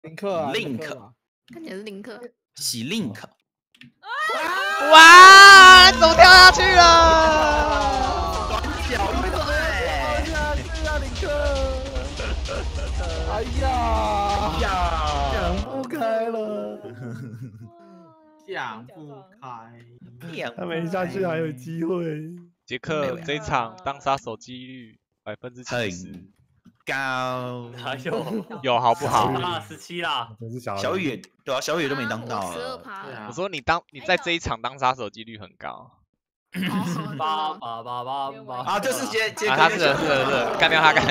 林克啊 Link 看起来是林克。 喜 Link。 哇，怎么跳下去了？ 短脚对不对？ 是啊，林克。哎呀， 呀， 想不开了。 想不开。 他没下去还有机会。 杰克这一场当杀手几率70%， 高。 还有有好不好？ 17啦， 我是小雨对啊，小雨都没当到 12% 了。 趴。 我说你在这一场当杀手几率很高。 八啊，就是杰啊，他是干掉他。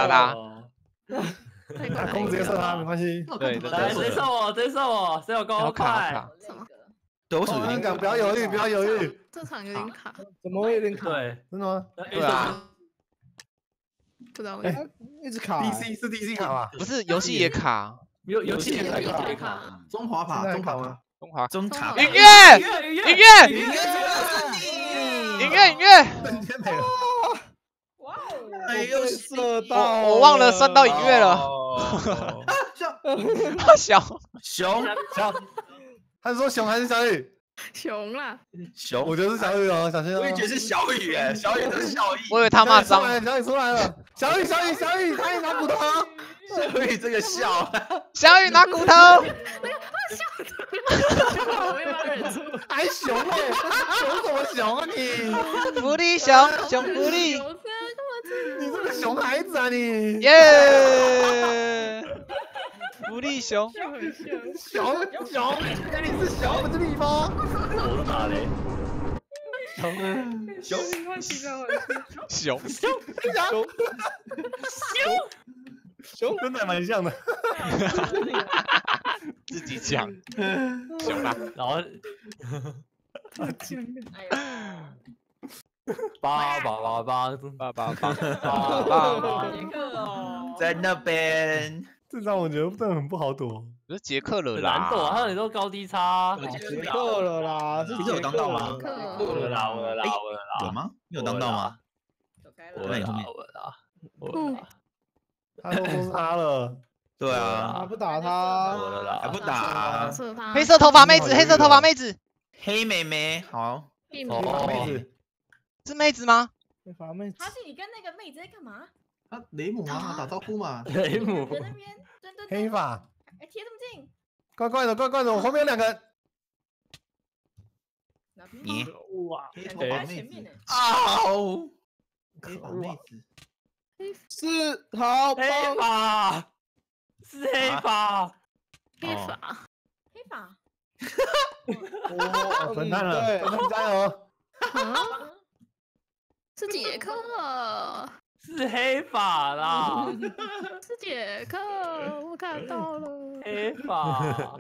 打空直接射他没关系。 对， 来，谁送我？谁有高快？ 什么？ 对，我属于有点卡，不要犹豫，不要犹豫。 这场有点卡， 怎么会有点卡？ 对， 真的吗？ 对啊， 不知道为什么。 一直卡。DC 是 DC 卡吧？ 不是游戏也卡， 游戏也也卡。 卡。 中华卡，中华卡。 中华中卡音乐， 瞬间没了。 哇哦！ 哎呦， 射到， 我忘了删到音乐了。小熊， 他是说熊还是小雨？ 熊啦！ 熊， 我觉得是小雨哦，小心哦。 我也觉得是小雨哎，小雨的效益。 我以为他骂脏。 小雨出来了，小雨，他也拿骨头。 小雨这个笑， 小雨拿骨头。 还熊哎，熊什么熊啊你？ 福利熊福利， 你这个熊孩子啊你！ 耶！福利熊， 熊，那你是熊不是蜜蜂？ 我打雷。 熊， 真的蛮像的。 自己讲，熊啦。 然后八， 在那边。 这张我觉得真的很不好躲。 不是杰克了很啦， 难躲，还有你都高低差。 杰克了啦，是有当到吗？ 我的啦， 有吗？你有当到吗？ 我啦， 他都说是他了。 对啊， 还不打他， 我的啦， 还不打。 黑色头发妹子， 黑妹妹，好。 是妹子吗？ 发妹子。 哈西，你跟那个妹子在干嘛？ 啊，雷姆啊，打招呼嘛。 雷姆在那边，对， 黑发。 哎，贴这么近。 怪怪的，我后面有两个。 你哇，黑头发妹子。 啊！ 黑发妹子。 是好黑发，是黑发。 分摊了，加油！ 是杰克， 是黑发啦， 是杰克，我看到了。 黑发。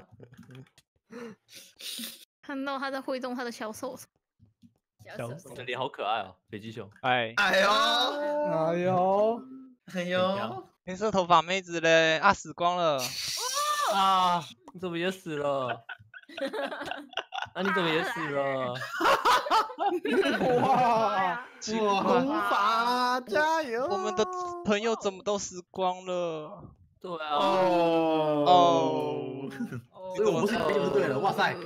看到他在挥动他的小手。 你的脸好可爱哦，北极熊。 哎呦， 黑色头发妹子嘞，啊死光了。 啊，你怎么也死了？你怎么也死了？ 哇！无法加油！ 我们的朋友怎么都死光了？ 对啊。 所以我不是朋友就对了，哇塞！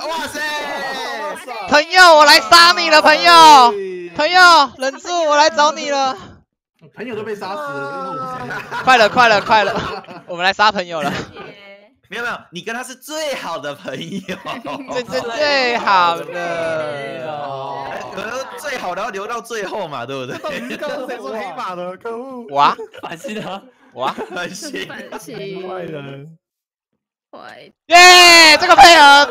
朋友，我来杀你了，朋友，忍住，我来找你了。 朋友都被杀死了， 快了，我们来杀朋友了。 没有，你跟他是最好的朋友， 最好的。 可能最好的要留到最后嘛，对不对？ 到底是刚刚谁说黑发的？可恶！ 哇， 反击他， 反击， 坏人。 耶，这个配合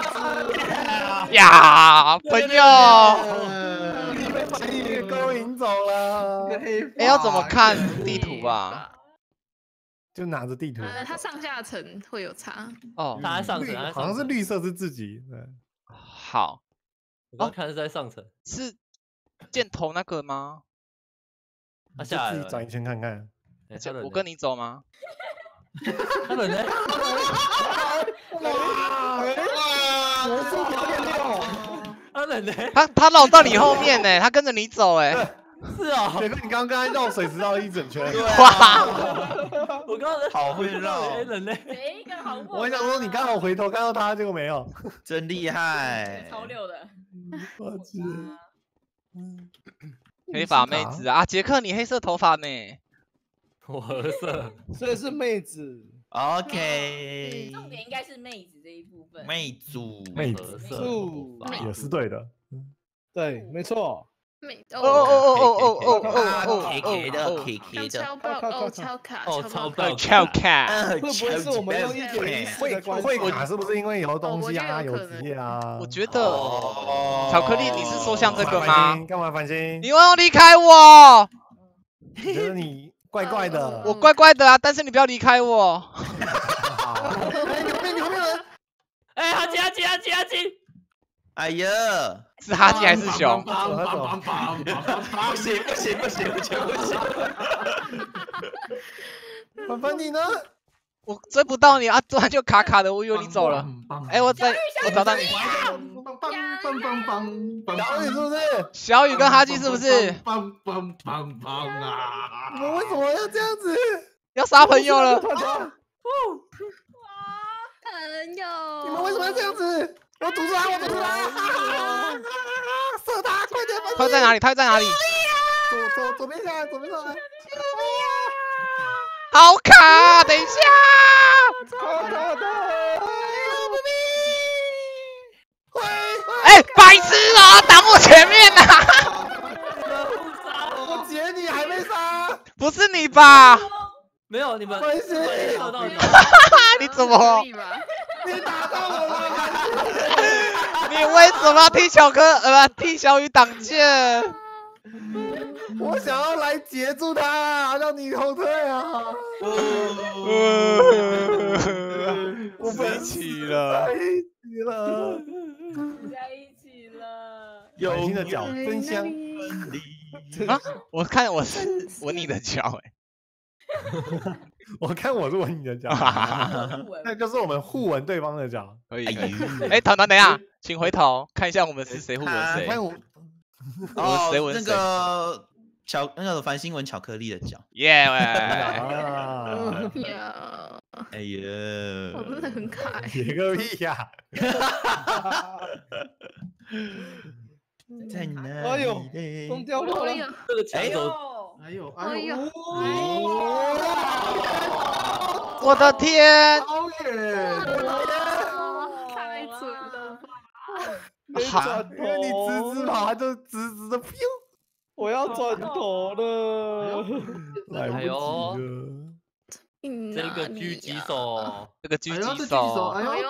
呀，朋友。 你被前野勾引走了。 哎，要怎么看地图啊？ 就拿着地图。 它上下层会有差。 哦， 他在上层， 好像是绿色是自己。对。 好。 我刚看是在上层。 是箭头那个吗？ 他下来了。 自己转一圈看看。 我跟你走吗？ 他人呢？ 魔术表演六。 他人呢？ 他绕到你后面呢，他跟着你走哎。 是啊， 杰克，你刚刚跟他绕水池绕一整圈。 哇！ 我刚刚好会绕黑人嘞， 谁敢好我想说你刚好回头看到他，结果没有。 真厉害。 超溜的。 我去， 黑发妹子啊，杰克你黑色头发呢？ 我褐色。 所以是妹子。 OK， 重点应该是妹子这一部分。 妹主， 妹褐色素头发也是对的。 对，没错。 K 的 K 的， 敲爆哦，敲卡， 哦，超棒！ 翘卡， 会不会是我们用1.14的关系？ 会卡是不是因为有东西啊，有职业啊？ 我觉得巧克力，你是说像这个吗？ 干嘛烦心？ 你为什么离开我？ 觉得你怪怪的。 我怪怪的啊，但是你不要离开我。 哎，你后面人！ 哎，哈基！ 哎呀， 是哈基还是熊？ 不行！ 凡凡你呢？ 我追不到你啊，突然就卡卡的，我以为你走了。哎，我找到你。 小雨是不是？ 小雨跟哈基是不是？ 啊！ 你们为什么要这样子？ 要杀朋友了？ 朋友， 你们为什么要这样子？我堵住他！射他！快点！ 他在哪里？ 左边下来！ 好卡！等一下！哎，白痴啊！挡我前面呐！ 我截你还没杀， 不是你吧？ 没有你们没事， 射到你。 你怎么？ 你打到我了！ 你为什么要替替小雨挡箭？ 我想要来截住他，让你后退啊！ 我在一起了， 在一起了。 有新的脚真香啊！我看我是闻你的脚我看我是闻你的脚，那就是我们互闻对方的脚。 可以。哎，团等一下，请回头看一下我们是谁互闻谁。 看我， 谁闻谁？ 那个繁星闻巧克力的脚。 耶！ 啊！ 哎呀， 我真的很卡。 野个屁呀！ 在哪里？ 哎呦，疯掉了！ 这个抢走， 我的天！ 好远！ 太准了！ 好， 因为你直直跑，他就直直的飘。 我要转头了， 来不及了。 这个狙击手， 这个狙击手， 哎呦，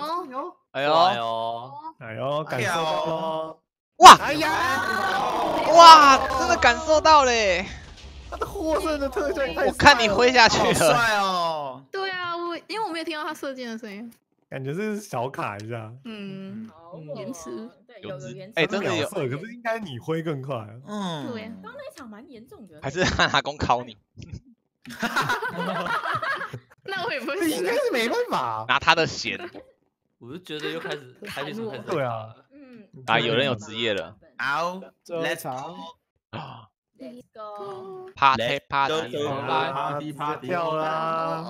感受到。 哇！ 哎呀！ 哇！真的感受到嘞！ 他的获胜的特效太…… 我看你挥下去了， 帅哦！ 对啊，因为我没有听到他射箭的声音， 感觉是小卡一下。 延迟。 对，有个延迟。 哎，真的有， 可是应该你挥更快。 对呀， 刚那一场蛮严重的。 还是他拿弓敲你？ 那我也不会应该是没办法。 拿他的弦。 我就觉得又开始开始对啊， 啊，有人有职业了。 好 ，Let's go， Let's go， Party 跳啦！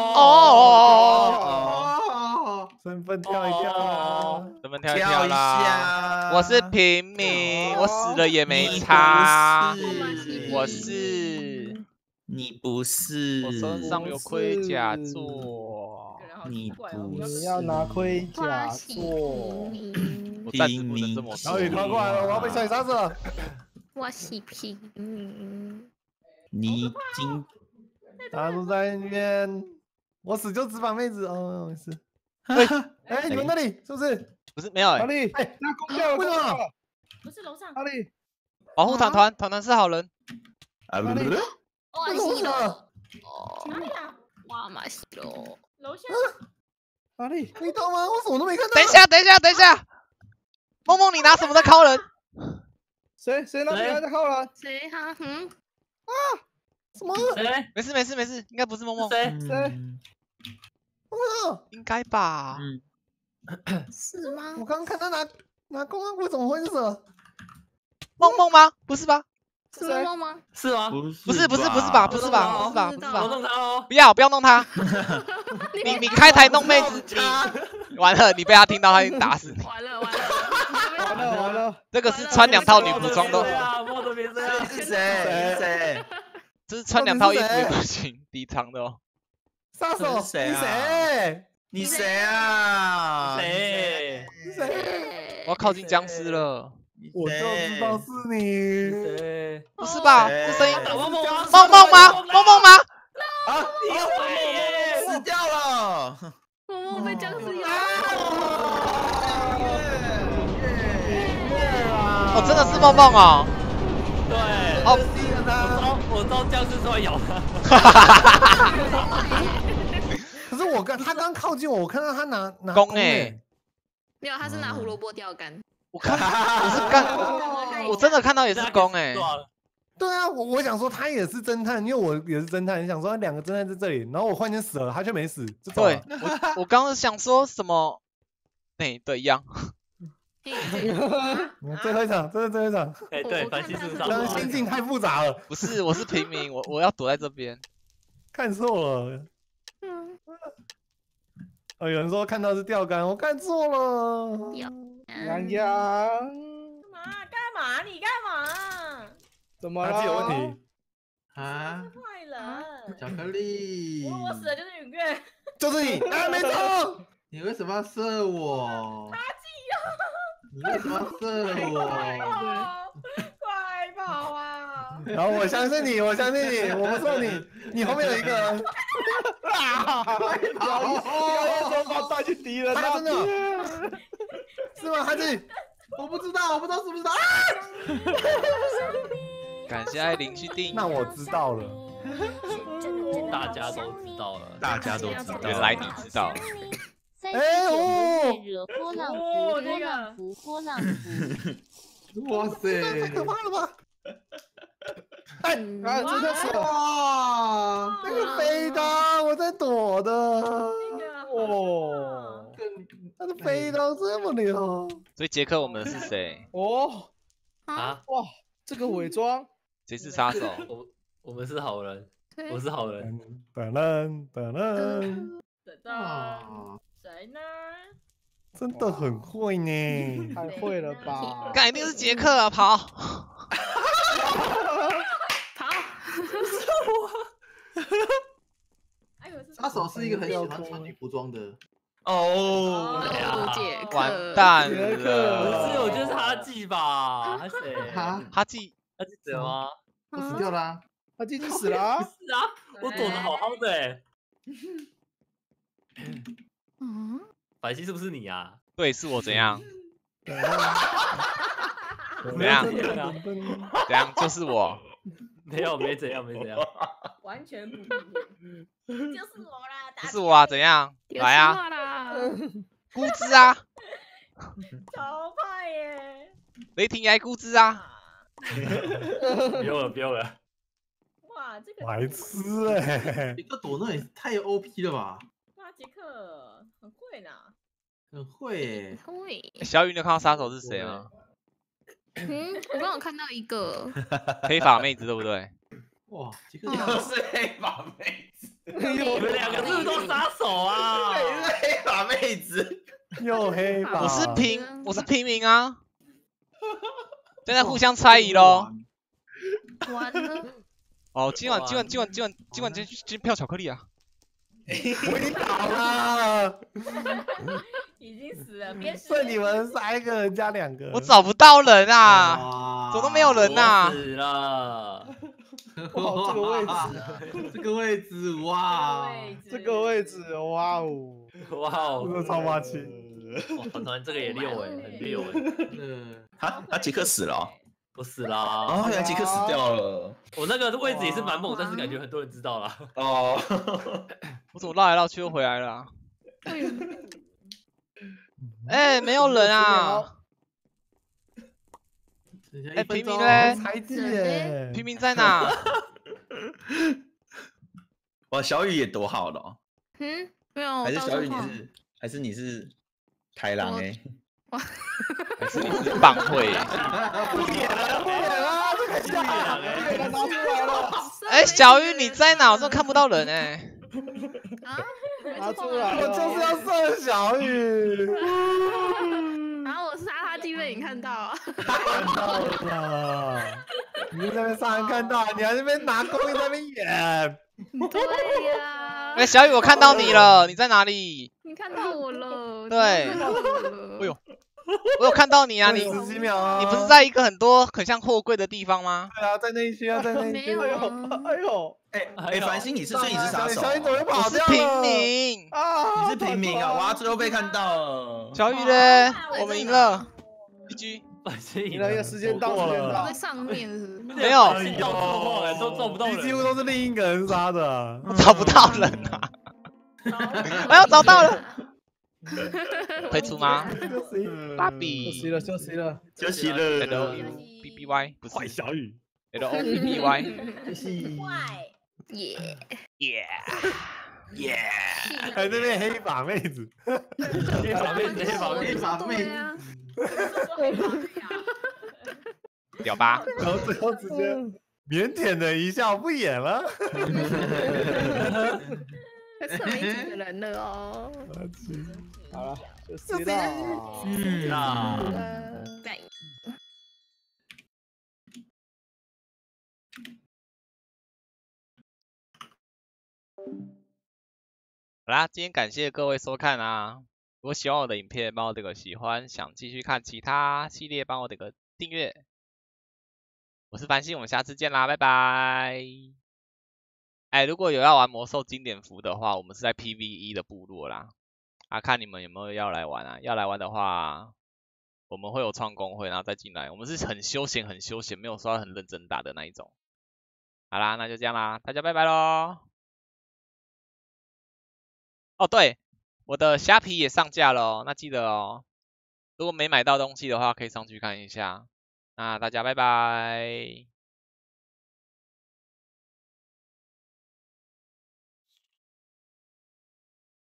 哦， 身份跳一跳， 身份跳一跳啦！我是平民，我死了也没差。我是， 你不是， 我身上有盔甲做。 你不你要拿盔甲做。 我暂时不能这么说。 小雨靠过来了，我要被小雨杀死了。 我是平民。 你今大家都在那边，我死就只把妹子哦，没事。哎，你们那里是不是？ 不是没有哪里？哎，那公掉了， 为什么？ 不是楼上。 哪里？ 保护团是好人。 啊，不是， 哇西罗， 哪里啊？ 哇马西罗， 楼下。 哪里？ 你懂吗？我什么都没看到。 等一下，梦梦，你拿什么在敲人？ 谁拿别人在敲人？ 谁哈？ 什么？ 没事，应该不是梦梦。 谁？ 应该吧？ 是吗？ 我刚刚看他拿公安，为什么会是什么？ 梦梦吗？不是吧？ 是梦梦吗？ 是吗？ 不是吧？不是吧？ 我弄他哦！ 不要弄他！你开台弄妹子，你完了，你被他听到，他一定打死你。 完了， 完了， 这个是穿2套女服装的， 莫德别这样， 是谁？ 这是穿2套衣服也不行，底长的哦。 杀手， 这是谁啊谁？ 你谁啊？ 谁？ 谁？ 我要靠近僵尸了。 我就知道是你。 谁？ 不是吧？ 谁这声音梦梦吗？梦梦吗？ 啊！死掉了！ 梦梦被僵尸咬。 哦，真的是梦梦哦。 对。 哦， 我招僵尸出来咬他。 可是他刚靠近我看到他拿弓哎， 没有，他是拿胡萝卜钓竿。 我真的看到也是弓哎。 对啊，我想说他也是侦探，因为我也是侦探，想说2个侦探在这里，然后我忽然间死了，他却没死，就走了。 对，我刚刚想说什么？对，一样。 最后一场，这是最后一场。 哎，对，反西是刚刚心境太复杂了。 不是，我是平民，我要躲在这边。 看错了。有人说看到是钓竿，我看错了。 洋洋， 干嘛？你干嘛？ 怎么了？ 他自己有问题啊！ 坏人！ 巧克力， 我死了就是允月， 就是你，没错。 你为什么要射我？你为什么要射我？ 快跑啊！ 然后我相信你，我不错你后面有一个人。 把带去敌人他真的是吗？他这里我不知道是不是他？ 感谢艾琳去订。 那我知道了。 大家都知道了， 大家都知道， 原来你知道。 惹波浪符。 哇塞！ 太可怕了吧！ 哎，真的是哇， 那个飞的，我在躲的。 哦， 他的飞刀这么牛。 所以杰克，我们是谁？ 哦， 啊， 哇，这个伪装， 谁是杀手？ 我们是好人，我是好人。 谁呢？ 真的很会呢， 太会了吧？ 干一定是杰克啊！跑！ 杀手是一个很喜欢穿女服装的。 哦， 杰克， 完蛋不了！ 是，我觉得是哈记吧？他谁？ 哈记谁吗？ 我死掉啦！ 他进去死了。 不是啊，我躲得好好的哎。反西是不是你啊？ 对，是我怎样？怎样？怎样？就是我。 没怎样。 完全不一样，就是我啦， 就是我啊，怎样？来啊！估值啊！ 超派耶！ 雷霆来估值啊！ 不用了。 哇，这个白痴哎！ 杰克躲那也太 OP 了吧？ 哇，杰克很会呢， 很会耶！ 会。 小雨，你有看到杀手是谁吗？ 我刚有看到一个黑发妹子，对不对？ 哇，杰克又是黑发妹子， 你们2个是不是都杀手啊？ 是黑发妹子， 又黑发。 我是平民啊！现在互相猜疑喽。 完了。 哦，今晚票巧克力啊！ 我已经倒了， 已经死了，别死！ 剩你们3个人加2个。 我找不到人啊，怎么都没有人呐？ 死了！ 哇，这个位置， 这个位置，哇， 这个位置，哇哦， 真的超霸气。 哇，团团这个也溜哎，很溜哎。 他杰克死了。 我死啦！ 哦，原来杰克死掉了。 我那个位置也是蛮猛，但是感觉很多人知道啦。 哦， 我怎么绕来绕去又回来了？哎，没有人啊！哎，平民嘞？ 猜忌耶！ 平民在哪？ 哇，小雨也躲好了哦。 没有。 还是小雨还是你是豺狼哎？ 还是你是棒会？ 不演了，这拿出来了， 哎，小玉你在哪？我怎么看不到人哎？ 啊， 拿出来了， 我就是要射小雨。 然后我杀他弟妹，你看到啊？ 看到了，你在那边上人看到，你还在那边拿弓在那边演。 对呀。 哎，小雨我看到你了，你在哪里？ 你看到我了。 对哎呦，我有看到你啊，你 10几秒啊！ 你不是在一个很像货柜的地方吗？ 对啊，在那一区啊，在那一区。 没有啊。 哎呦繁星你是所以你是杀手小雨怎么会我跑掉是平了？ 民， 啊！ 你是平民啊！哇，最后被看到了。 小雨嘞，我们赢了，GG。 你那个时间到，时间到我在，上面是不是？ 没有到处晃哎，都找不到人。 你几乎都是另一个人杀的。 我找不到人啊！哎呦，找到了，退出吗？芭比休息了，休息了， 休息了。 L U B B Y 不是小雨， L O B B Y 休息。 坏， 耶。 耶耶！ 还在那边黑发妹子。 黑法妹，黑法妹， 对啊。 屌吧？ 然后最后直接腼腆的一笑不演了。 可是没几个人了哦。 好了，休息了。 啊， 对。 好啦，今天感谢各位收看啊！如果喜欢我的影片，帮我点个喜欢；想继续看其他系列，帮我点个订阅。我是繁星，我们下次见啦，拜拜！哎，如果有要玩魔兽经典服的话，我们是在 PVE 的部落啦。啊，看你们有没有要来玩啊？要来玩的话，我们会有创工会，然后再进来。我们是很休闲，没有说很认真打的那一种。好啦，那就这样啦，大家拜拜咯！哦，对，我的虾皮也上架了哦，那记得哦，如果没买到东西的话，可以上去看一下。那大家拜拜。